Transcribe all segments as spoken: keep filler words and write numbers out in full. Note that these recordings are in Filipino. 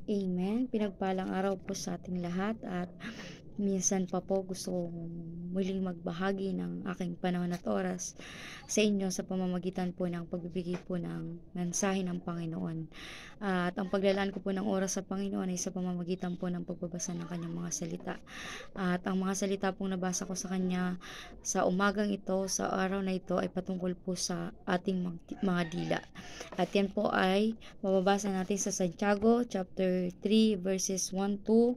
Amen. Pinagpalang araw po sa ating lahat at minsan pa po gusto kong muling magbahagi ng aking panahon at oras sa inyo sa pamamagitan po ng pagbibigay po ng mensahe ng Panginoon. At ang paglalaan ko po ng oras sa Panginoon ay sa pamamagitan po ng pagbabasa ng kanyang mga salita. At ang mga salita pong nabasa ko sa kanya sa umagang ito, sa araw na ito ay patungkol po sa ating mga dila. At yan po ay mababasa natin sa Santiago chapter three verses one to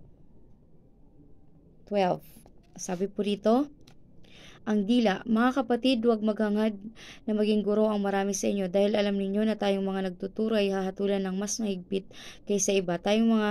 twelve. Sabi po rito, ang dila, mga kapatid, huwag maghangad na maging guro ang marami sa inyo dahil alam ninyo na tayong mga nagtuturo ay hahatulan ng mas mahigpit kaysa iba. Tayong mga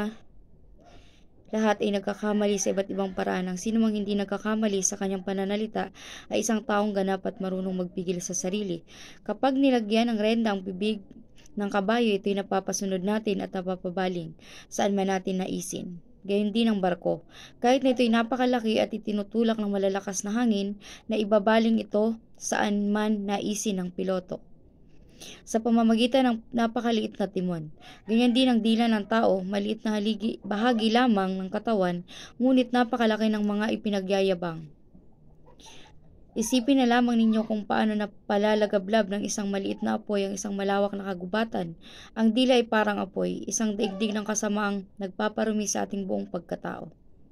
lahat ay nagkakamali sa iba't ibang paraan. Ang sino mang hindi nagkakamali sa kanyang pananalita ay isang taong ganap at marunong magpigil sa sarili. Kapag nilagyan ng renda ang bibig ng kabayo, ito'y napapasunod natin at napapabaling saan man natin naisin. Gayon din ang barko. Kahit na ito'y napakalaki at itinutulak ng malalakas na hangin, na ibabaling ito saan man naisin ng piloto sa pamamagitan ng napakaliit na timon. Ganyan din ang dila ng tao, maliit na haligi, bahagi lamang ng katawan, ngunit napakalaki ng mga ipinagyayabang. Isipin na lamang ninyo kung paano napalalagablab ng isang maliit na apoy ang isang malawak na kagubatan. Ang dila ay parang apoy, isang daigdig ng kasamaang nagpaparumi sa ating buong pagkatao.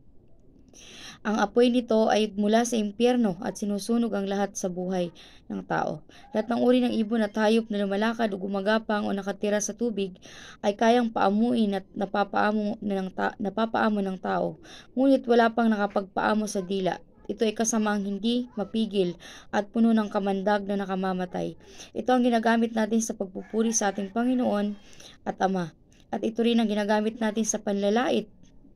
Ang apoy nito ay mula sa impyerno at sinusunog ang lahat sa buhay ng tao. Lahat ng uri ng ibon at hayop na lumalakad o gumagapang o nakatira sa tubig ay kayang paamuin at napapaamo ng, ta- napapaamo ng tao. Ngunit wala pang nakapagpaamo sa dila. Ito ay kasamaang hindi mapigil at puno ng kamandag na nakamamatay. Ito ang ginagamit natin sa pagpupuri sa ating Panginoon at Ama. At ito rin ang ginagamit natin sa panlalait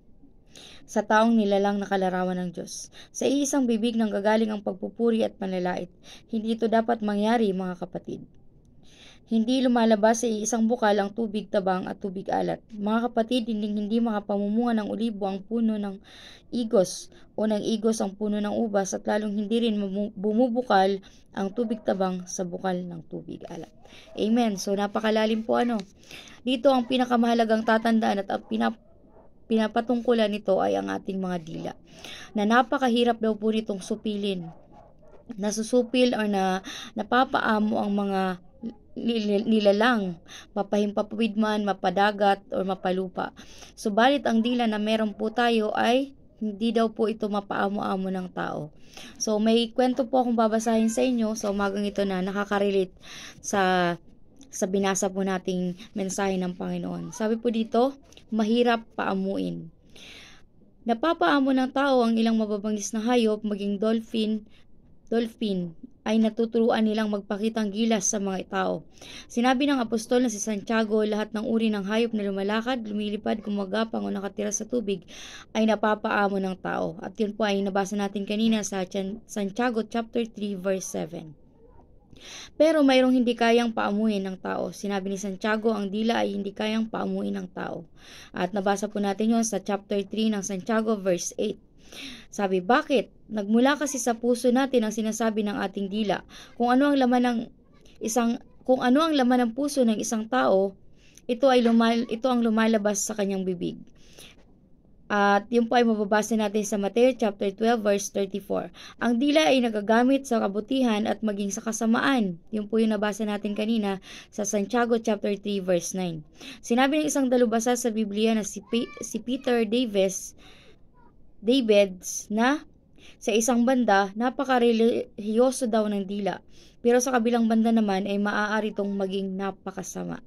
sa taong nilalang na kalarawan ng Diyos. Sa iisang bibig nang gagaling ang pagpupuri at panlalait. Hindi ito dapat mangyari, mga kapatid. Hindi lumalabas sa iisang bukal ang tubig tabang at tubig alat. Mga kapatid, hindi hindi makapamumunga ng olibo ang puno ng igos o ng igos ang puno ng ubas at lalong hindi rin bumubukal ang tubig tabang sa bukal ng tubig alat. Amen. So napakalalim po ano. Dito ang pinakamahalagang tatandaan at ang pinap pinapatungkulan nito ay ang ating mga dila. Na napakahirap daw po nitong supilin. Nasusupil o na napapaamo ang mga nilalang, mapahimpapawid man, mapadagat, o mapalupa. Subalit ang dila na meron po tayo ay hindi daw po ito mapaamo-amo ng tao. So may kwento po akong babasahin sa inyo sa umagang ito na nakaka-relate sa sa binasa po nating mensahe ng Panginoon. Sabi po dito, mahirap paamuin. Napapaamo ng tao ang ilang mababangis na hayop, maging dolphin, dolphin ay natuturuan nilang magpakitang gilas sa mga tao. Sinabi ng apostol na si Santiago, lahat ng uri ng hayop na lumalakad, lumilipad, gumagapang o nakatira sa tubig ay napapaamo ng tao. At yun po ay nabasa natin kanina sa Santiago chapter three verse seven. Pero mayroong hindi kayang paamuin ng tao. Sinabi ni Santiago, ang dila ay hindi kayang paamuin ng tao. At nabasa po natin yun sa chapter three ng Santiago verse eight. Sabi, bakit? Nagmula kasi sa puso natin ang sinasabi ng ating dila. Kung ano ang laman ng isang kung ano ang laman ng puso ng isang tao, ito ay lumal, ito ang lumalabas sa kanyang bibig. At yun po ay mababasa natin sa Mateo chapter twelve verse thirty-four. Ang dila ay nagagamit sa kabutihan at maging sa kasamaan. Yun po yung nabasa natin kanina sa Santiago chapter three verse nine. Sinabi ng isang dalubhasa sa Biblia na si, P- si Peter Davis Davids na sa isang banda, napaka-relihiyoso daw ng dila. Pero sa kabilang banda naman ay maaari itong maging napakasama.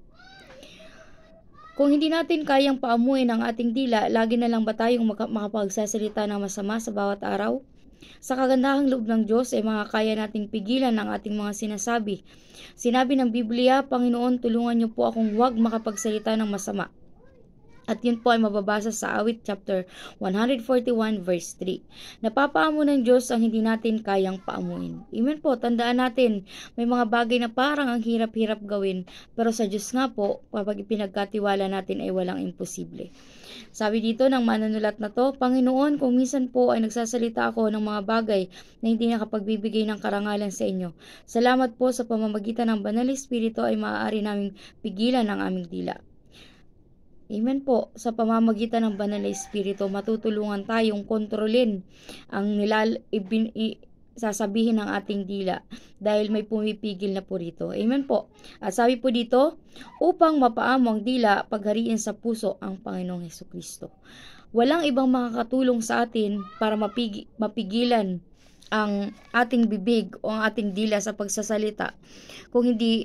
Kung hindi natin kayang paamuin ang ating dila, lagi na lang ba tayong makapagsasalita ng masama sa bawat araw? Sa kagandahang loob ng Diyos ay mga kaya nating pigilan ang ating mga sinasabi. Sinabi ng Biblia, Panginoon, tulungan niyo po akong huwag makapagsalita ng masama. At yun po ay mababasa sa Awit chapter one forty-one verse three. Napapaamo ng Diyos ang hindi natin kayang paamuin. Amen po, tandaan natin, may mga bagay na parang ang hirap-hirap gawin, pero sa Diyos nga po, kapag ipinagkatiwala natin ay walang imposible. Sabi dito ng manunulat na to, Panginoon, kung minsan po ay nagsasalita ako ng mga bagay na hindi nakapagbibigay ng karangalan sa inyo, salamat po sa pamamagitan ng Banal Espiritu ay maaari naming pigilan ang aming dila. Amen po. Sa pamamagitan ng banal na espiritu, matutulungan tayong kontrolin ang nilal ibin, i, sasabihin ng ating dila dahil may pumipigil na po rito. Amen po. At sabi po dito, upang mapaamo ang dila, paghariin sa puso ang Panginoong Hesukristo. Walang ibang makakatulong sa atin para mapig, mapigilan ang ating bibig o ang ating dila sa pagsasalita kung hindi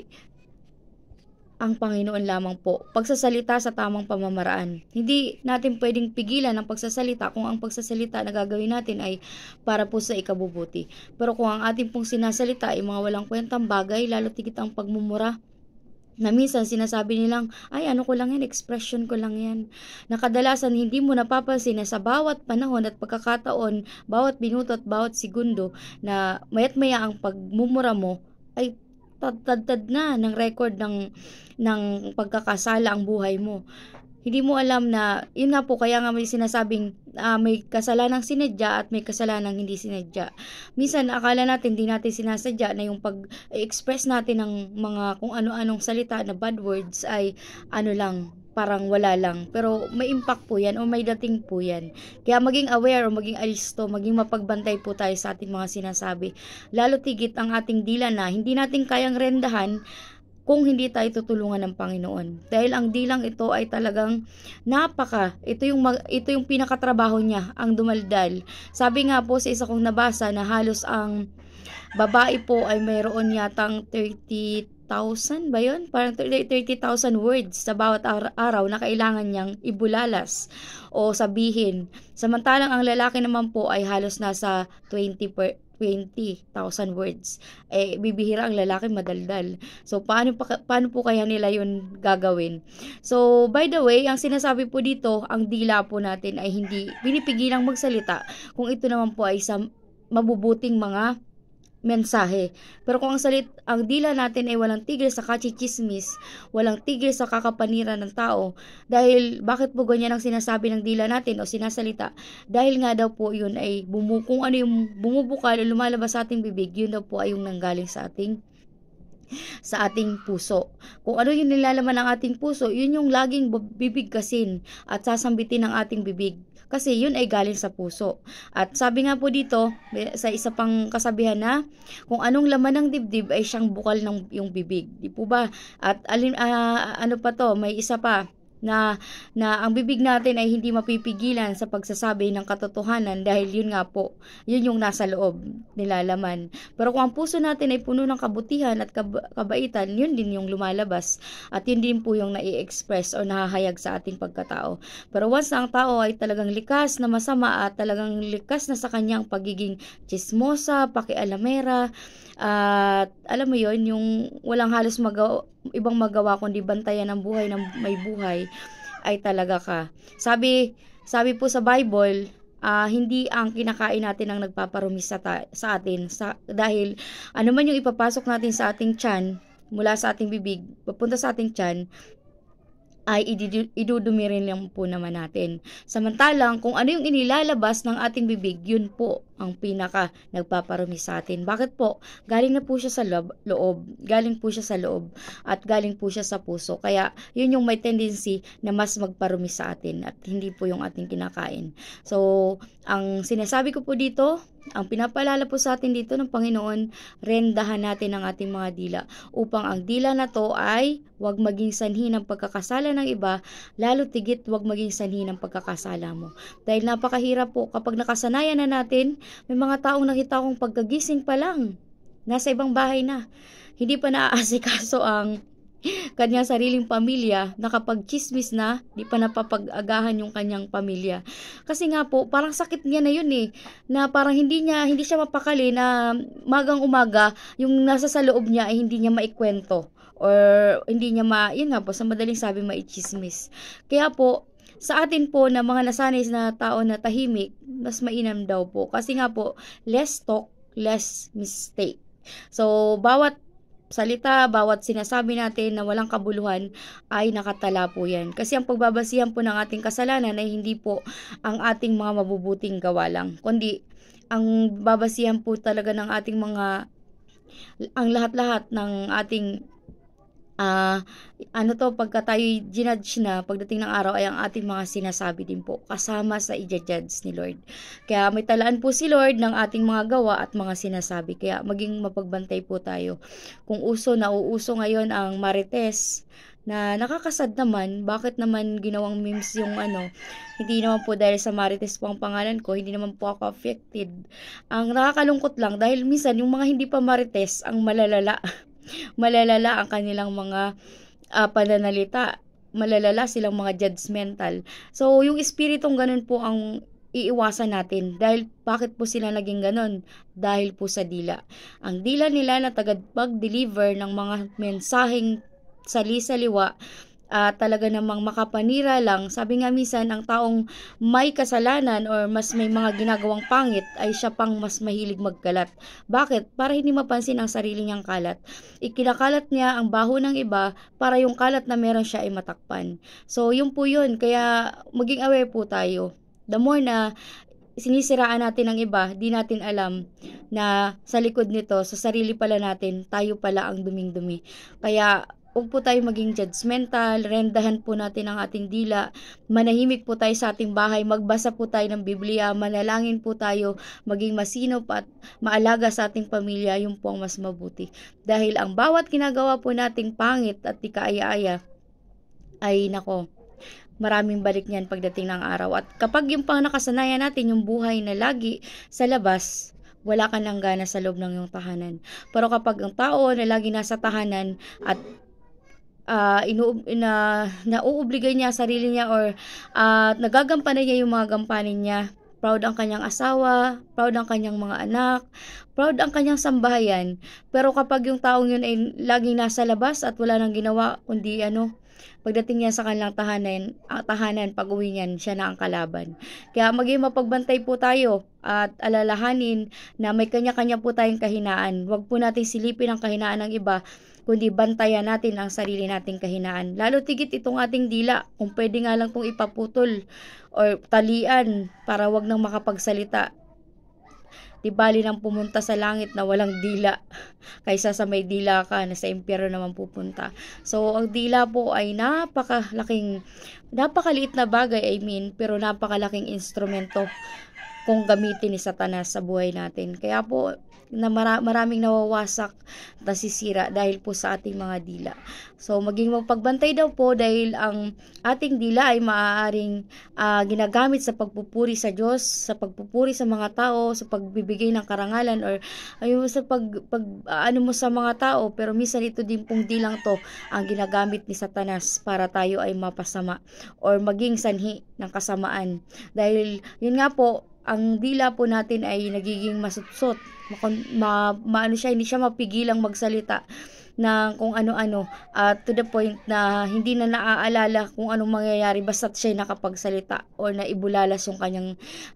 ang Panginoon lamang po. Pagsasalita sa tamang pamamaraan. Hindi natin pwedeng pigilan ang pagsasalita kung ang pagsasalita na gagawin natin ay para po sa ikabubuti. Pero kung ang ating pong sinasalita ay mga walang kwentang bagay, lalo tigit ang pagmumura, na minsan sinasabi nilang, ay ano ko lang yan, expression ko lang yan. Na kadalasan hindi mo napapansin na sa bawat panahon at pagkakataon, bawat minuto at bawat segundo, na mayat maya ang pagmumura mo ay tad-tad na ng record ng ng pagkakasala ang buhay mo. Hindi mo alam na, yun nga po, kaya nga may sinasabing uh, may kasalanang sinadya at may kasalanang hindi sinadya. Minsan, akala natin, hindi natin sinasadya na yung pag-express natin ng mga kung ano-anong salita na bad words ay ano lang, parang wala lang. Pero may impact po yan o may dating po yan. Kaya maging aware o maging alisto, maging mapagbantay po tayo sa ating mga sinasabi. Lalo tigit ang ating dila na hindi natin kayang rendahan kung hindi tayo tutulungan ng Panginoon. Dahil ang dilang ito ay talagang napaka, ito yung, mag, ito yung pinakatrabaho niya, ang dumaldal. Sabi nga po sa isa kong nabasa na halos ang babae po ay mayroon yatang thirty thousand ba yun? Parang thirty thousand words sa bawat araw na kailangan niyang ibulalas o sabihin. Samantalang ang lalaki naman po ay halos nasa twenty per twenty thousand words. Eh, bibihira ang lalaki madaldal. So, paano, pa, paano po kaya nila yun gagawin? So, by the way, ang sinasabi po dito, ang dila po natin ay hindi pinipigilang magsalita kung ito naman po ay sa mabubuting mga mensahe. Pero kung ang salit, ang dila natin ay walang tigil sa kachichismis, walang tigil sa kakapaniran ng tao, dahil bakit po ganyan ang sinasabi ng dila natin o sinasalita? Dahil nga daw po yun ay bumu, kung ano yung bumubukal o lumalabas sa ating bibig, yun daw po ay yung nanggaling sa ating sa ating puso. Kung ano yung nilalaman ng ating puso, yun yung laging bibigkasin at sasambitin ng ating bibig. Kasi yun ay galing sa puso. At sabi nga po dito, sa isa pang kasabihan na, kung anong laman ng dibdib ay siyang bukal ng yung bibig. Di po ba? At alin, uh, ano pa to, may isa pa, na na ang bibig natin ay hindi mapipigilan sa pagsasabi ng katotohanan dahil yun nga po, yun yung nasa loob nilalaman. Pero kung ang puso natin ay puno ng kabutihan at kab- kabaitan, yun din yung lumalabas at yun din po yung nai-express o nahahayag sa ating pagkatao. Pero once na ang tao ay talagang likas na masama at talagang likas na sa kanyang pagiging chismosa, pakialamera, at alam mo yon, yung walang halos magawa, ibang magawa kundi bantayan ng buhay ng may buhay, ay talaga ka. Sabi, sabi po sa Bible, uh, hindi ang kinakain natin ang nagpaparumi sa, ta- sa atin. Sa, dahil ano man yung ipapasok natin sa ating tiyan, mula sa ating bibig, papunta sa ating tiyan, ay idudumi rin lang po naman natin. Samantalang, kung ano yung inilalabas ng ating bibig, yun po ang pinaka nagpaparumi sa atin. Bakit po? Galing na po siya sa loob, loob. Galing po siya sa loob. At galing po siya sa puso. Kaya, yun yung may tendency na mas magparumi sa atin at hindi po yung ating kinakain. So, ang sinasabi ko po dito, ang pinapaalala po sa atin dito ng Panginoon, rendahan natin ang ating mga dila upang ang dila na to ay wag maging sanhi ng pagkakasala ng iba, lalo tigit wag maging sanhi ng pagkakasala mo. Dahil napakahirap po kapag nakasanayan na natin, may mga taong nakita kong pagkagising pa lang, nasa ibang bahay na, hindi pa naaasikaso ang kanyang sariling pamilya, nakapag-chismis na, di pa napapag-agahan yung kanyang pamilya. Kasi nga po, parang sakit niya na yun eh, na parang hindi niya, hindi siya mapakali na magang umaga, yung nasa sa loob niya ay hindi niya maikwento, or hindi niya ma, yun nga po, sa madaling sabi, maichismis. Kaya po, sa atin po na mga nasanay na tao na tahimik, mas mainam daw po. Kasi nga po, less talk, less mistake. So, bawat salita, bawat sinasabi natin na walang kabuluhan ay nakatala po yan. Kasi ang pagbabasihan po ng ating kasalanan ay hindi po ang ating mga mabubuting gawa lang, kundi ang babasihan po talaga ng ating mga, ang lahat-lahat ng ating Ah, ano 'to, pagka tayo'y jinudge na, pagdating ng araw ay ang ating mga sinasabi din po kasama sa ija-judge ni Lord. Kaya may talaan po si Lord ng ating mga gawa at mga sinasabi, kaya maging mapagbantay po tayo. Kung uso nauuso ngayon ang marites na nakakasad naman, bakit naman ginawang memes yung ano, hindi naman po dahil sa marites po ang pangalan ko, hindi naman po ako affected. Ang nakakalungkot lang dahil minsan yung mga hindi pa marites ang malalala. Malalala ang kanilang mga ah, pananalita. Malalala silang mga judgmental. So, yung espiritong ganun po ang iiwasan natin. Dahil bakit po sila naging ganun? Dahil po sa dila. Ang dila nila na tagapag-deliver ng mga mensaheng sali-saliwa, ah, talaga namang makapanira lang. Sabi nga minsan, ang taong may kasalanan or mas may mga ginagawang pangit ay siya pang mas mahilig magkalat. Bakit? Para hindi mapansin ang sarili niyang kalat. Ikinakalat niya ang baho ng iba para yung kalat na meron siya ay matakpan. So, yun po yun. Kaya maging aware po tayo. The more na sinisiraan natin ang iba, di natin alam na sa likod nito, sa sarili pala natin, tayo pala ang duming-dumi. Kaya huwag po tayo maging judgmental, rendahan po natin ang ating dila, manahimik po tayo sa ating bahay, magbasa po tayo ng Biblia, manalangin po tayo, maging masinop at maalaga sa ating pamilya, yun po ang mas mabuti. Dahil ang bawat ginagawa po nating pangit at di kaaya-aya, ay nako, maraming balik niyan pagdating ng araw. At kapag yung pang nakasanayan natin, yung buhay na lagi sa labas, wala ka nang gana sa loob ng iyong tahanan. Pero kapag ang tao na lagi nasa tahanan at uh, inu na nauubligay niya sarili niya or uh, nagagampanan niya yung mga gampanin niya, proud ang kanyang asawa, proud ang kanyang mga anak, proud ang kanyang sambahayan. Pero kapag yung taong yun ay laging nasa labas at wala nang ginawa kundi ano, pagdating niya sa kanilang tahanan, uh, tahanan pag-uwi niyan, siya na ang kalaban. Kaya maging mapagbantay po tayo at alalahanin na may kanya-kanya po tayong kahinaan. Huwag po natin silipin ang kahinaan ng iba, kundi bantayan natin ang sarili nating kahinaan. Lalo tigit itong ating dila, kung pwede nga lang itong ipaputol or talian para wag nang makapagsalita. Di bali nang pumunta sa langit na walang dila kaysa sa may dila ka na sa impyerno naman pupunta. So, ang dila po ay napakalaking, napakaliit na bagay, I mean, pero napakalaking instrumento kung gamitin ni Satanas sa buhay natin. Kaya po, na mara- maraming nawawasak, nasisira dahil po sa ating mga dila. So, maging magpagbantay daw po dahil ang ating dila ay maaaring uh, ginagamit sa pagpupuri sa Diyos, sa pagpupuri sa mga tao, sa pagbibigay ng karangalan or ayun sa pag, pag uh, ano mo sa mga tao. Pero minsan ito din pong dilang to ang ginagamit ni Satanas para tayo ay mapasama or maging sanhi ng kasamaan. Dahil yun nga po, ang dila po natin ay nagiging masutsot. Ma, ma, ano siya, hindi siya mapigilang magsalita ng kung ano-ano at uh, to the point na hindi na naaalala kung anong mangyayari basta't siya nakapagsalita o naibulalas yung kanyang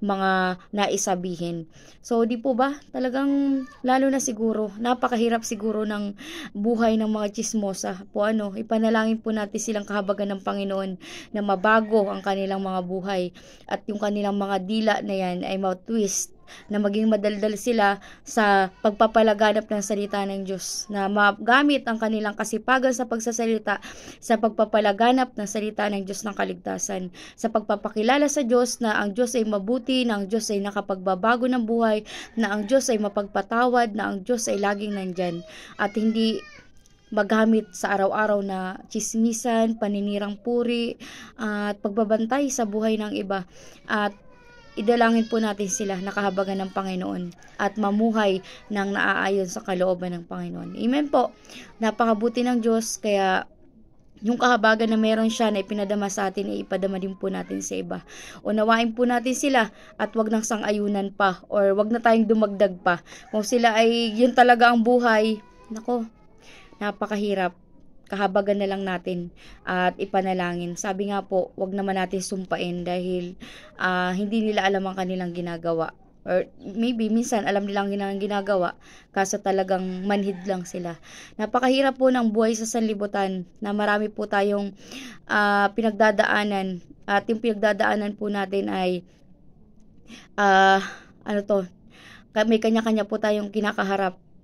mga naisabihin. So, di po ba? Talagang lalo na siguro, napakahirap siguro ng buhay ng mga chismosa. Po ano, ipanalangin po natin silang kahabagan ng Panginoon na mabago ang kanilang mga buhay at yung kanilang mga dila na yan ay ma-twist na maging madaldal sila sa pagpapalaganap ng salita ng Diyos, na magamit ang kanilang kasipagan sa pagsasalita sa pagpapalaganap ng salita ng Diyos ng kaligtasan, sa pagpapakilala sa Diyos na ang Diyos ay mabuti, na ang Diyos ay nakapagbabago ng buhay, na ang Diyos ay mapagpatawad, na ang Diyos ay laging nandyan at hindi magamit sa araw-araw na chismisan, paninirang puri at pagbabantay sa buhay ng iba. At idalangin po natin sila na kahabagan ng Panginoon at mamuhay ng naaayon sa kalooban ng Panginoon. Amen po. Napakabuti ng Diyos, kaya yung kahabagan na meron siya na ipinadama sa atin, ay ipadama din po natin sa iba. Unawain po natin sila at wag nang sang-ayunan pa or wag na tayong dumagdag pa. Kung sila ay yun talaga ang buhay, nako, napakahirap. Kahabagan na lang natin at ipanalangin. Sabi nga po, wag naman natin sumpain dahil uh, hindi nila alam ang kanilang ginagawa. Or maybe minsan alam nilang ang ginagawa kaso talagang manhid lang sila. Napakahirap po ng buhay sa sanlibutan na marami po tayong uh, pinagdadaanan at yung pinagdadaanan po natin ay uh, ano to, may kanya-kanya po tayong kinakaharap.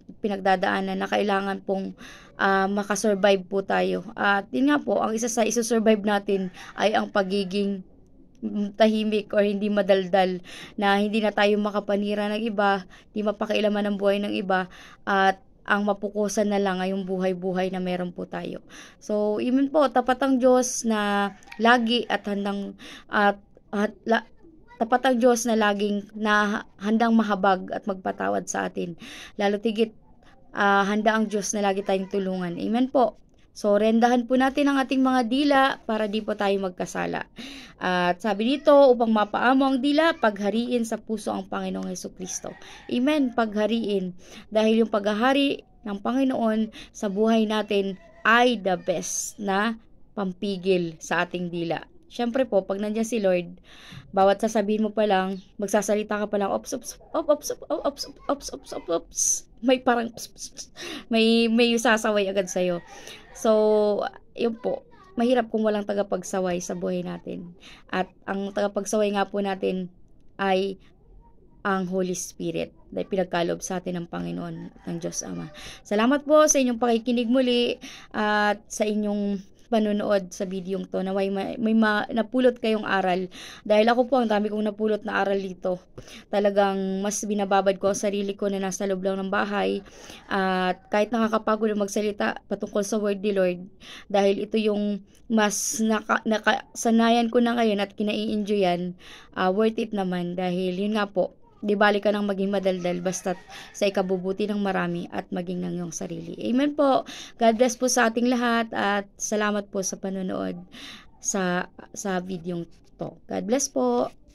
pinagdadaanan na kailangan pong uh, makasurvive po tayo. At yun nga po, ang isa sa isusurvive natin ay ang pagiging tahimik or hindi madaldal, na hindi na tayo makapanira ng iba, hindi mapakailaman ng buhay ng iba, at ang mapukusan na lang ay yung buhay-buhay na meron po tayo. So, iman po, tapat ang Diyos na lagi at handang at, at la, tapat ang Diyos na laging na handang mahabag at magpatawad sa atin. Lalo tigit, uh, handa ang Diyos na lagi tayong tulungan. Amen po. So, rendahan po natin ang ating mga dila para di po tayo magkasala. At sabi dito, upang mapaamo ang dila, paghariin sa puso ang Panginoong Hesukristo. Amen, paghariin. Dahil yung paghahari ng Panginoon sa buhay natin ay the best na pampigil sa ating dila. Siyempre po, pag nandiyan si Lord, bawat sasabihin mo pa lang, magsasalita ka pa lang, ops, ops, ops, ops, ops, ops, ops, ops, ops, may parang, may, may sasaway agad sa'yo. So, yun po, mahirap kung walang tagapagsaway sa buhay natin. At ang tagapagsaway nga po natin ay ang Holy Spirit, dahil pinagkaloob sa atin ng Panginoon at ng Diyos Ama. Salamat po sa inyong pakikinig muli at sa inyong panunood sa video to, na may, may, may ma, napulot kayong aral. Dahil ako po, ang dami kong napulot na aral dito. Talagang mas binababad ko ang sarili ko na nasa loob lang ng bahay. At kahit nakakapagod na magsalita patungkol sa word ni Lord, dahil ito yung mas naka, nakasanayan ko na ngayon at kinai-enjoyan, uh, worth it naman. Dahil yun nga po, di bali ka nang maging madaldal basta sa ikabubuti ng marami at maging ng iyong sarili. Amen po. God bless po sa ating lahat at salamat po sa panonood sa sa video to. God bless po.